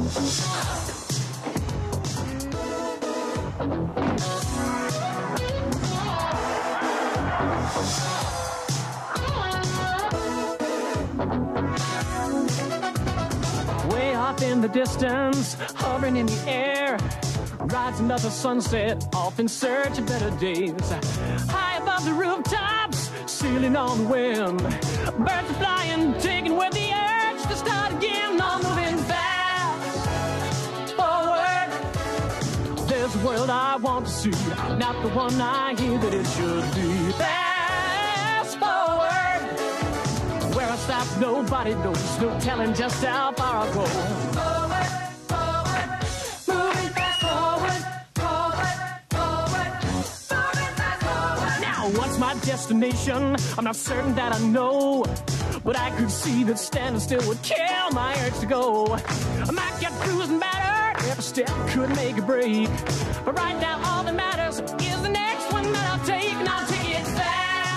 Way off in the distance, hovering in the air, rides another sunset, off in search of better days. High above the rooftops, sailing on the wind, birds are flying, taking with the urge to start again. I'm moving fast forward. There's a world I want to see, not the one I hear that it should be. Fast forward, where I stop, nobody knows, no telling just how far I'll go. Forward, forward, moving fast forward, forward, forward, moving fast forward. Now, what's my destination? I'm not certain that I know, but I could see that standing still would kill my urge to go. I might get cruising better, every step could make a break, but right now all that matters is the next one that I'll take, and I'll take it fast.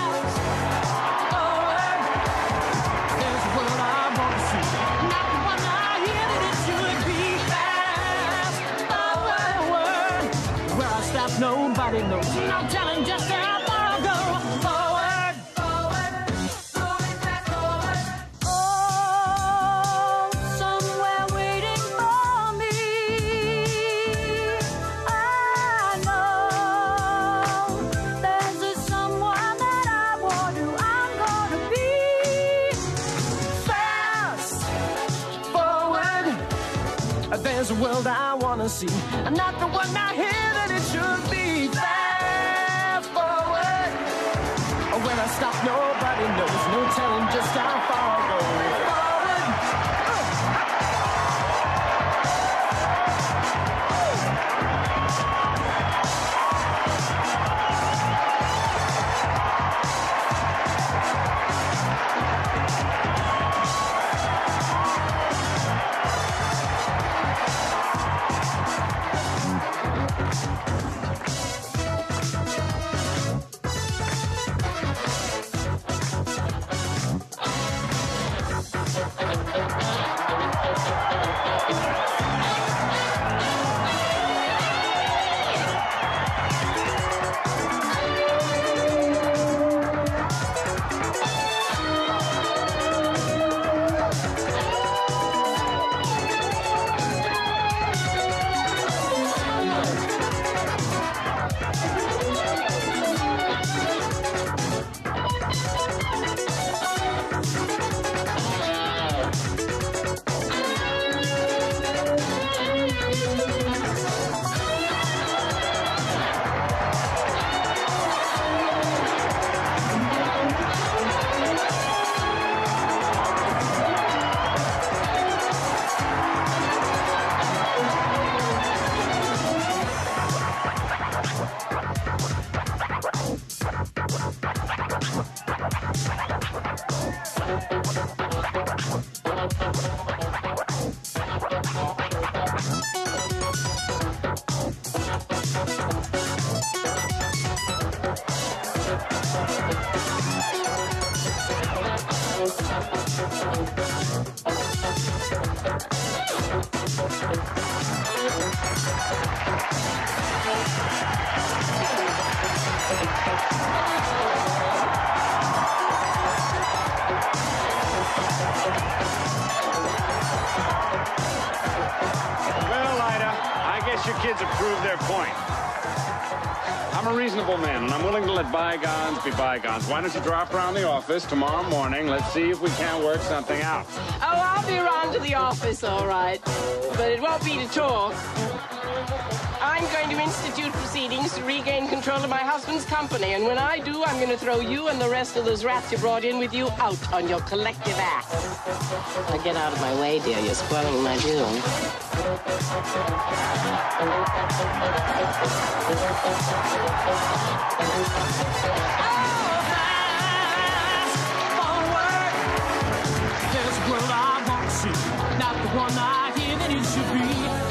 Nobody knows, no telling just how far I'll go. Forward, forward, moving fast forward. Oh, somewhere waiting for me. I know there's a someone that I want who I'm gonna be. Fast forward, there's a world I wanna see, and not the one I hear that it should be. Fast forward, when I stop, nobody knows, no telling just how far I'll go. Your kids have proved their point. I'm a reasonable man, and I'm willing to let bygones be bygones. Why don't you drop around the office tomorrow morning? Let's see if we can't work something out. Oh, I'll be around to the office, all right. But it won't be to talk. I'm going to institute proceedings to regain control of my husband's company, and when I do, I'm going to throw you and the rest of those rats you brought in with you out on your collective ass. Now get out of my way, dear. You're spoiling my view. There's a world I want to see, not the one I hear that it should be.